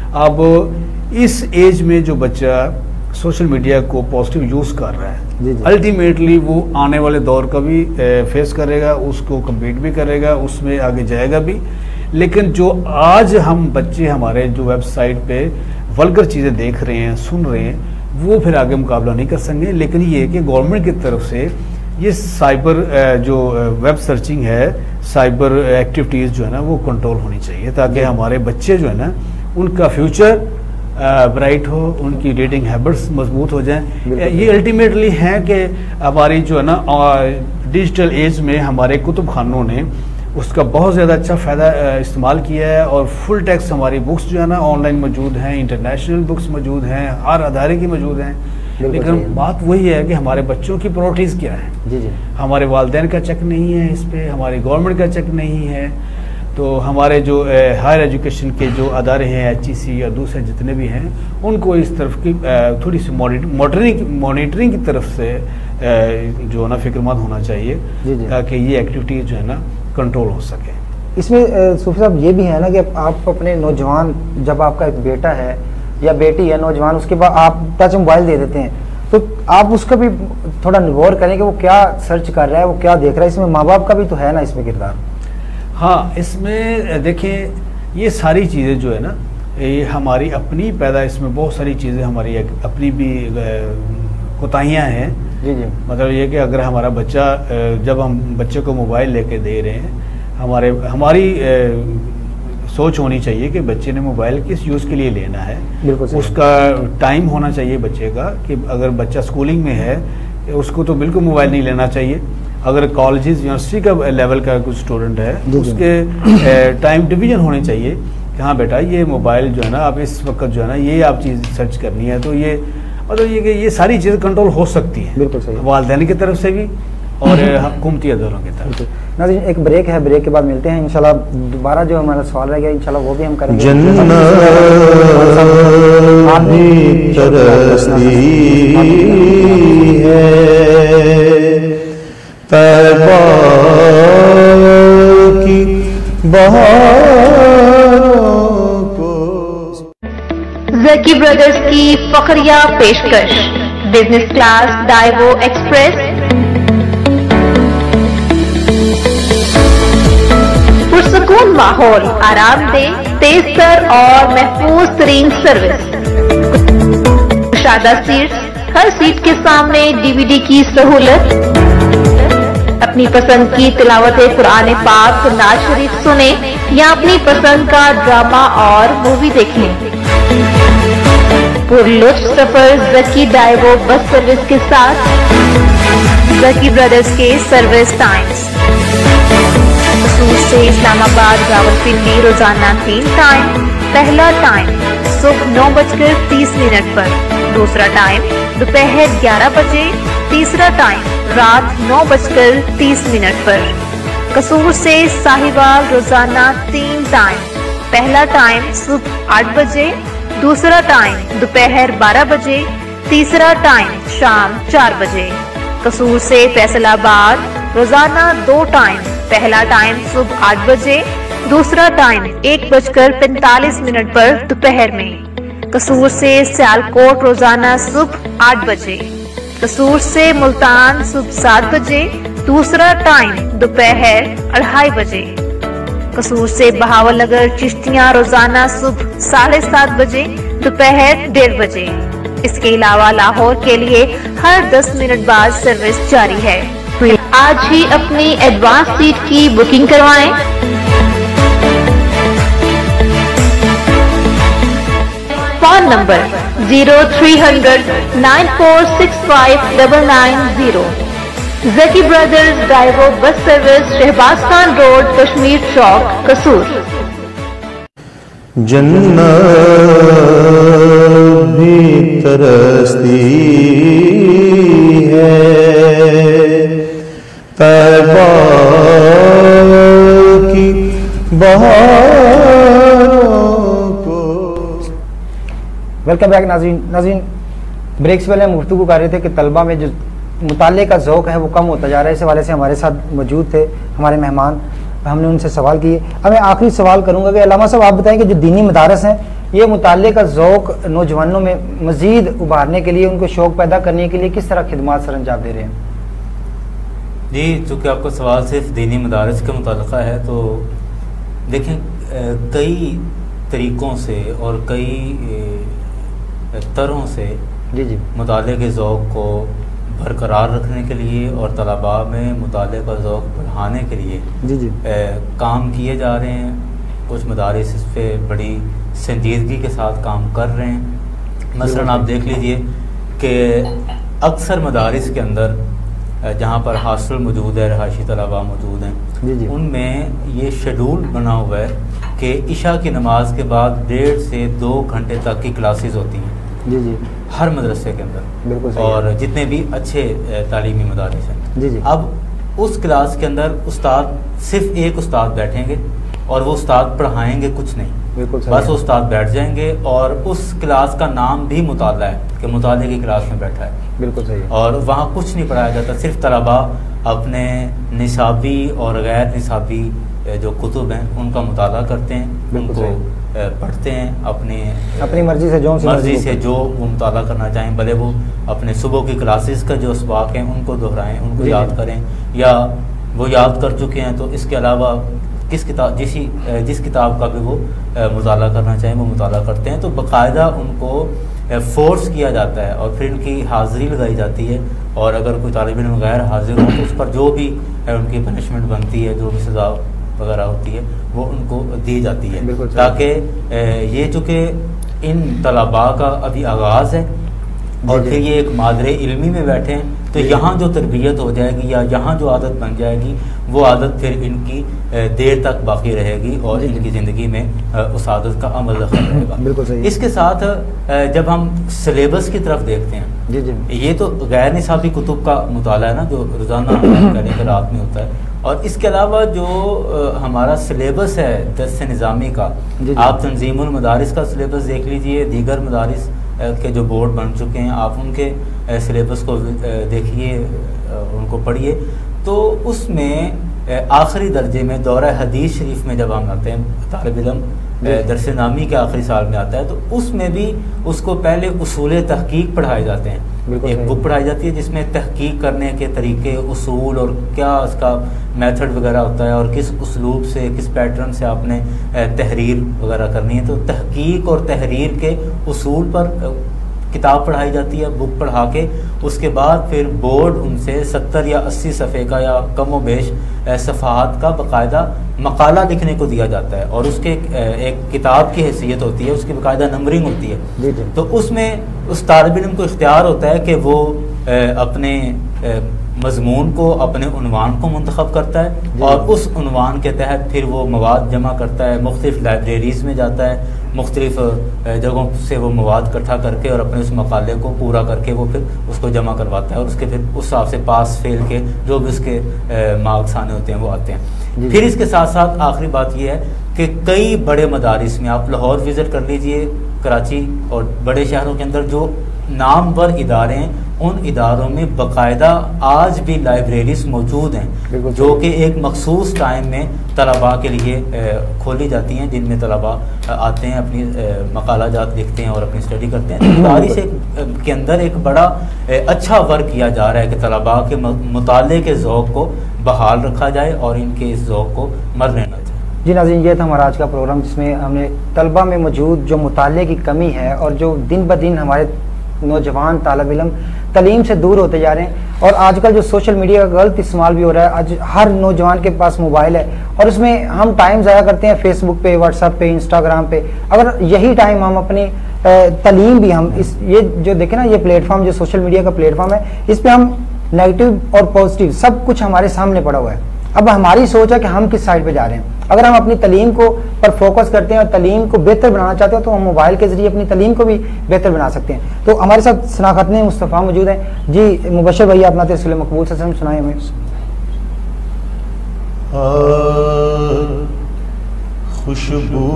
अब इस एज में जो बच्चा सोशल मीडिया को पॉजिटिव यूज़ कर रहा है, अल्टीमेटली वो आने वाले दौर का भी फेस करेगा, उसको कम्पीट भी करेगा, उसमें आगे जाएगा भी। लेकिन जो आज हम बच्चे हमारे जो वेबसाइट पे वल्गर चीज़ें देख रहे हैं, सुन रहे हैं, वो फिर आगे मुकाबला नहीं कर सकेंगे। लेकिन ये है कि गवर्नमेंट की तरफ से ये साइबर जो वेब सर्चिंग है, साइबर एक्टिविटीज़ जो है ना वो कंट्रोल होनी चाहिए, ताकि हमारे बच्चे जो है ना उनका फ्यूचर ब्राइट हो, उनकी रीडिंग हैबिट्स मजबूत हो जाएं। ये अल्टीमेटली है कि हमारी जो है ना डिजिटल एज में हमारे कुतुब खानों ने उसका बहुत ज़्यादा अच्छा फ़ायदा इस्तेमाल किया है, और फुल टेक्स्ट हमारी बुक्स जो है ना ऑनलाइन मौजूद हैं, इंटरनेशनल बुक्स मौजूद हैं, हर अदारे की मौजूद हैं। लेकिन बात वही है कि हमारे बच्चों की प्रायोरिटीज़ क्या है। जी जी। हमारे वालिदैन का चेक नहीं है इस पर, हमारी गवर्नमेंट का चेक नहीं है, तो हमारे जो हायर एजुकेशन के जो अदारे हैं, एच ई सी या दूसरे जितने भी हैं, उनको इस तरफ की थोड़ी सी मॉनिटरिंग मॉनिटरिंग की तरफ से जो है ना फिक्रमंद होना चाहिए, ताकि ये एक्टिविटीज़ जो है ना कंट्रोल हो सके। इसमें सूफी साहब ये भी है ना कि आप अपने नौजवान, जब आपका एक बेटा है या बेटी है नौजवान, उसके बाद आप टच मोबाइल दे देते हैं, तो आप उसका भी थोड़ा गौर करें कि वो क्या सर्च कर रहा है, वो क्या देख रहा है। इसमें माँ बाप का भी तो है ना इसमें किरदार। हाँ, इसमें देखिए ये सारी चीज़ें जो है ना ये हमारी अपनी पैदा, इसमें बहुत सारी चीज़ें हमारी अपनी भी कोताहियाँ हैं। जी जी। मतलब ये कि अगर हमारा बच्चा, जब हम बच्चे को मोबाइल लेके दे रहे हैं, हमारे हमारी सोच होनी चाहिए कि बच्चे ने मोबाइल किस यूज़ के लिए लेना है। उसका टाइम होना चाहिए बच्चे का, कि अगर बच्चा स्कूलिंग में है उसको तो बिल्कुल मोबाइल नहीं लेना चाहिए। अगर कॉलेजेस यूनिवर्सिटी का लेवल का कुछ स्टूडेंट है, उसके टाइम डिवीजन होने चाहिए कि हाँ बेटा ये मोबाइल जो है ना आप इस वक्त जो है ना ये आप चीज़ सर्च करनी है, तो ये मतलब ये कि ये सारी चीज़ें कंट्रोल हो सकती हैं, बिल्कुल सही, वालिदैन की तरफ से भी और हुकूमती अदारों की तरफ। नाज़रीन एक ब्रेक है, ब्रेक के बाद मिलते हैं इंशाल्लाह। दोबारा जो हमारा सवाल रह गया इंशाल्लाह वो भी हम करेंगे। ज़की ब्रदर्स की फखरिया पेशकश, बिजनेस क्लास डाइवो एक्सप्रेस, पुरसकून माहौल, आरामदेह, तेज तर और महफूज तरीन सर्विस, शादा सीट्स, हर सीट के सामने डीवीडी की सहूलत, अपनी पसंद की तिलावत कुरान पाक, नाज शरीफ सुने या अपनी पसंद का ड्रामा और मूवी देखें। पुरलुत्फ सफर ज़की डाइवो बस सर्विस के साथ। ज़की ब्रदर्स के सर्विस टाइम्स से इस्लामाबाद रावलपिंडी रोजाना तीन टाइम। पहला टाइम सुबह नौ बजकर तीस मिनट पर, दूसरा टाइम दोपहर ग्यारह बजे, तीसरा टाइम रात नौ बजकर तीस मिनट पर। कसूर से साहिवाल रोजाना तीन टाइम। पहला टाइम सुबह आठ बजे, दूसरा टाइम दोपहर बारह बजे, तीसरा टाइम शाम चार बजे। कसूर से फैसलाबाद रोजाना दो टाइम। पहला टाइम सुबह आठ बजे, दूसरा टाइम एक बजकर पैंतालीस मिनट पर दोपहर में। कसूर से सियालकोट रोजाना सुबह आठ बजे। कसूर से मुल्तान सुबह सात बजे, दूसरा टाइम दोपहर अढ़ाई बजे। कसूर से बहावलनगर चिश्तियाँ रोजाना सुबह साढ़े सात बजे, दोपहर डेढ़ बजे। इसके अलावा लाहौर के लिए हर दस मिनट बाद सर्विस जारी है। आज ही अपनी एडवांस सीट की बुकिंग करवाएं। Phone number zero three hundred nine four six five double nine zero. Zaki brothers Daewoo bus service, Shahbaz Khan road, Kashmir Chowk, Kasur. जन्नत भी तरसती है, तैबा की बहारों वेलकम बैक नाज़रीन। नाज़रीन ब्रेक से पहले हम गुफ्तगू कर रहे थे कि तलबा में जो मुताले का ज़ौक़ है वो कम होता जा रहा है। इस हवाले से हमारे साथ मौजूद थे हमारे मेहमान, हमने उनसे सवाल किए। अब मैं आखिरी सवाल करूँगा कि अल्लामा साहब आप बताएं कि जो दीनी मदारस हैं ये मुताले का ज़ौक़ नौजवानों में मज़ीद उभारने के लिए, उनको शौक़ पैदा करने के लिए किस तरह खिदमात सर अंजाम दे रहे हैं? जी, चूँकि आपका सवाल सिर्फ दीनी मदारस के मुताल्लिक़ है, तो देखें कई तरीक़ों से और कई तरहों से जी जी मुताले के ज़ौक़ को बरकरार रखने के लिए और तलबा में मुताले का ज़ौक़ बढ़ाने के लिए जी जी ए, काम किए जा रहे हैं। कुछ मदारिस इस पर बड़ी संजीदगी के साथ काम कर रहे हैं। मसलन आप देख लीजिए कि अक्सर मदारिस के अंदर जहाँ पर हॉस्टल मौजूद है, रहायशी तलबा मौजूद हैं, उनमें ये शेड्यूल बना हुआ है कि इशा की नमाज के बाद डेढ़ से दो घंटे तक की क्लासेस होती हैं जी जी हर मदरसे के अंदर, बिल्कुल और जितने भी अच्छे तालीमी मदारिस हैं। जी जी अब उस क्लास के अंदर उस्ताद सिर्फ एक उस्ताद बैठेंगे और वो उस्ताद पढ़ाएंगे कुछ नहीं, बिल्कुल बस उस्ताद बैठ जाएंगे और उस क्लास का नाम भी मुताला है कि मुताले की क्लास में बैठा है। बिल्कुल सही है। और वहाँ कुछ नहीं पढ़ाया जाता, सिर्फ तलबा अपने निसाबी और गैर निसाबी जो कुतुब हैं उनका मुताला करते हैं, उनको पढ़ते हैं, अपनी अपनी मर्जी से जो मर्जी से जो वो मुताला करना चाहें, भले वो अपने सुबह की क्लासेस का जो असबाक हैं उनको दोहराएं, उनको याद करें, या वो याद कर चुके हैं तो इसके अलावा किस किताब जिस जिस किताब का भी वो मुताला करना चाहें वो मुताला करते हैं। तो बाकायदा उनको फोर्स किया जाता है और फिर उनकी हाज़िरी लगाई जाती है, और अगर कोई तालिब इल्म गैर हाजिर हो तो उस पर जो भी उनकी पनिशमेंट बनती है, जो भी सज़ा वगैरह होती है वो उनको दी जाती है, ताकि ये चूँकि इन तलबा का अभी आगाज़ है और फिर ये एक मादरे इल्मी में बैठे हैं, तो यहाँ जो तरबियत हो जाएगी या यहाँ जो आदत बन जाएगी वो आदत फिर इनकी देर तक बाकी रहेगी और इनकी ज़िंदगी में उस आदत का अमल दखल रहेगा। बिल्कुल सही। इसके साथ जब हम सिलेबस की तरफ देखते हैं, जी जी ये तो गैर निसाबी कुतुब का मुताला है ना, जो रोज़ाना करने के रात में होता है, और इसके अलावा जो हमारा सिलेबस है दर्स निज़ामी का, आप तंजीमुल मदारिस का सिलेबस देख लीजिए, दीगर मदारिस के जो बोर्ड बन चुके हैं आप उनके सिलेबस को देखिए, उनको पढ़िए, तो उसमें आखिरी दर्जे में दौरा हदीस शरीफ में जब हम आते हैं, तालिब इल्म दर्स नामी के आखिरी साल में आता है, तो उसमें भी उसको पहले उसूल तहकीक पढ़ाए जाते हैं। एक बुक पढ़ाई जाती है जिसमें तहकीक करने के तरीके, उसूल और क्या उसका मेथड वगैरह होता है और किस उसलूब से, किस पैटर्न से आपने तहरीर वगैरह करनी है। तो तहकीक और तहरीर के उसूल पर किताब पढ़ाई जाती है, बुक पढ़ा के उसके बाद फिर बोर्ड उनसे सत्तर या अस्सी सफ़े का या कम व बेश सफ़ाहात का बाकायदा मकाला लिखने को दिया जाता है, और उसके एक किताब की हैसियत होती है, उसकी बाकायदा नंबरिंग होती है। तो उसमें उस तालिब इल्म को इख्तियार होता है कि वो अपने मजमून को, अपने उन्वान को मुंतखब करता है और उस उन्वान के तहत फिर वो मवाद जमा करता है, मुख्तलिफ लाइब्रेरीज़ में जाता है, मुख्तलिफ जगहों से वो मवाद इकट्ठा करके और अपने उस मकाले को पूरा करके वो फिर उसको जमा करवाता है, और उसके फिर उस हिसाब से पास फेल के जो भी उसके मार्क्स आने होते हैं वो आते हैं। फिर इसके साथ साथ आखिरी बात ये है कि कई बड़े मदारिस में, आप लाहौर विज़िट कर लीजिए, कराची और बड़े शहरों के अंदर जो नामवर इदारे हैं, उन इदारों में बाकायदा आज भी लाइब्रेरीज मौजूद हैं जो कि एक मखसूस टाइम में तलबा के लिए खोली जाती हैं, जिनमें तलबा आते हैं, अपनी मकालाजात लिखते हैं और अपनी स्टडी करते हैं। मदारिस के अंदर एक बड़ा अच्छा वर्क किया जा रहा है कि तलबा के मुताले के ज़ौक़ को बहाल रखा जाए और इनके इस ज़ौक़ को मरने न जाए। जी नाज़रीन, ये था हमारा आज का प्रोग्राम जिसमें हमने तलबा में मौजूद जो मुताले की कमी है और जो दिन ब दिन हमारे नौजवान तालिब इल्म तालीम से दूर होते जा रहे हैं, और आजकल जो सोशल मीडिया का गलत इस्तेमाल भी हो रहा है। आज हर नौजवान के पास मोबाइल है और उसमें हम टाइम ज़ाया करते हैं फेसबुक पे, व्हाट्सएप पे, इंस्टाग्राम पे। अगर यही टाइम हम अपनी तालीम भी हम इस ये जो देखें ना, ये प्लेटफॉर्म जो सोशल मीडिया का प्लेटफॉर्म है, इस पर हम नेगेटिव और पॉजिटिव सब कुछ हमारे सामने पड़ा हुआ है। अब हमारी सोच है कि हम किस साइड पे जा रहे हैं। अगर हम अपनी तालीम को पर फोकस करते हैं और तालीम को बेहतर बनाना चाहते हैं तो हम मोबाइल के जरिए अपनी तालीम को भी बेहतर बना सकते हैं। तो हमारे साथ शनाख्त मुस्तफ़ा मौजूद हैं। जी मुबशर भैया, अपना तस्वीर मकबूल से सुनाए हमें। खुशबू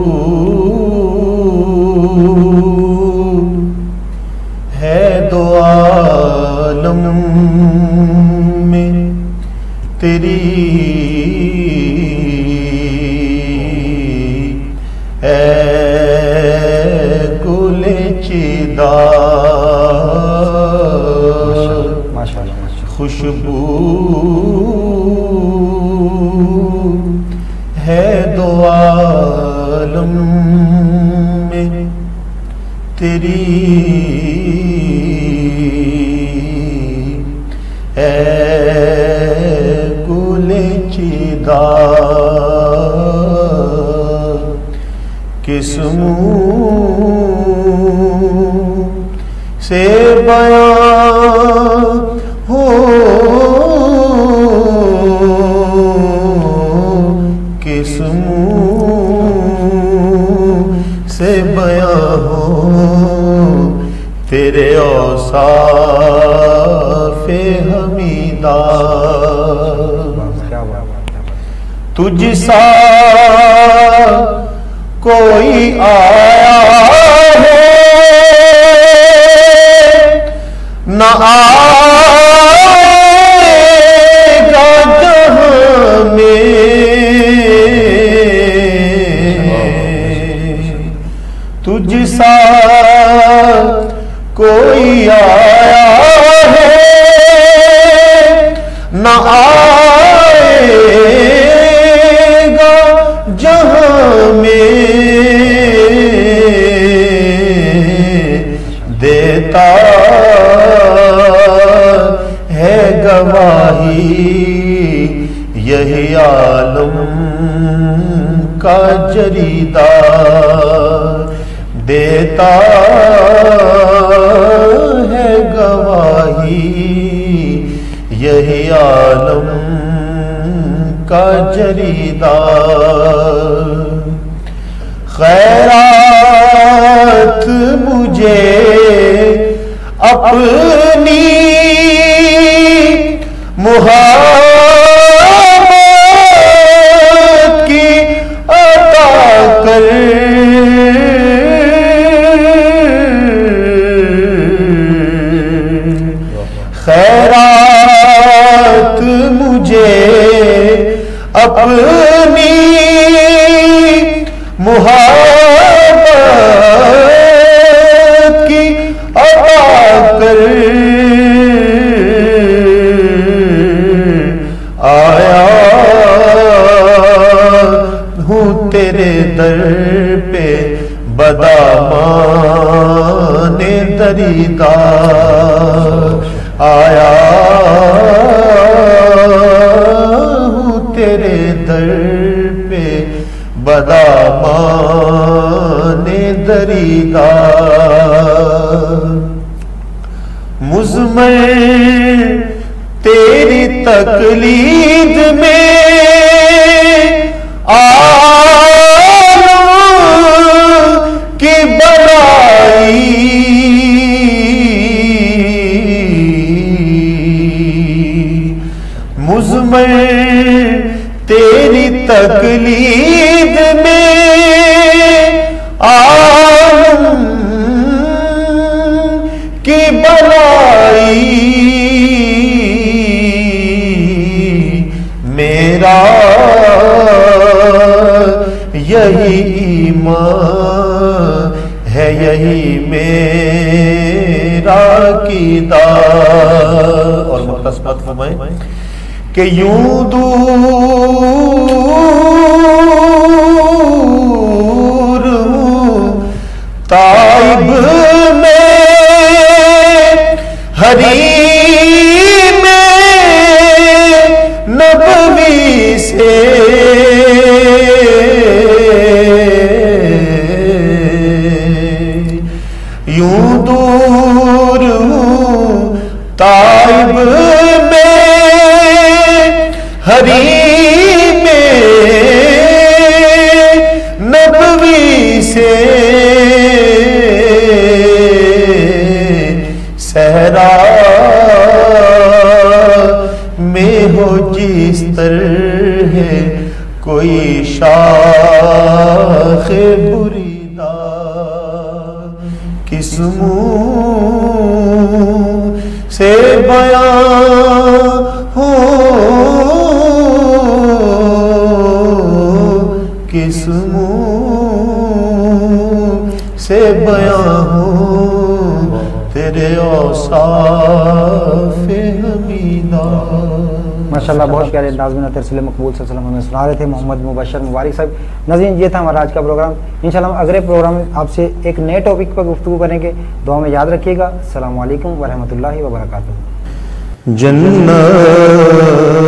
है दो आलम में तेरी ऐ गुले चिदा खुशबू है दो आलम में तेरी ऐ गुले चिदा किस मुँह से बयां हो किस मुँह से बयां हो तेरे औसाफ़े हमीदा तुझ सा कोई आया है न आएगा जहां में तुझ सा कोई आया है न आएगा जहां में देता है गवाही यही आलम का जरीदा देता है गवाही यही आलम का जरीदा खैरात मुझे अपनी मुहब्बत की अता कर खैरात मुझे अपनी मुहब्बत की अता कर आया हूँ तेरे दर पे बदामाने दरीदा आया हूँ तेरे दर पे बदामाने दरीदा मुज़म्मिल तेरी तकलीद में आलम की बनाई मुज़म्मिल तेरी तकलीद में आलम की बनाई मेरा यही ईमान है यही मेरा कीदा और मुख्तसर फरमाएं कि यूं दूर ताइब में हरी में नबवी से यूं दूर ताइब में हरी में नबवी से सहरा में हो जिस तरह कोई शाख बुरीदार किस मुंह से बयां हो, किस मुंह से बयां हो तेरे औसाफ़े हमीदा। माशाल्लाह बहुत प्यारे नाज़मीन तरसील मकबूल सल्लल्लाहु अलैहि वसल्लम हमें सुना रहे थे मोहम्मद मुबशर मुबारक साहब। नाज़रीन ये था हमारा आज का प्रोग्राम। इंशाल्लाह हम अगले प्रोग्राम में आपसे एक नए टॉपिक पर गुफ्तगू करेंगे। दुआ में याद रखिएगा। अस्सलामु अलैकुम व रहमतुल्लाहि व बरकातुहू। जन्नत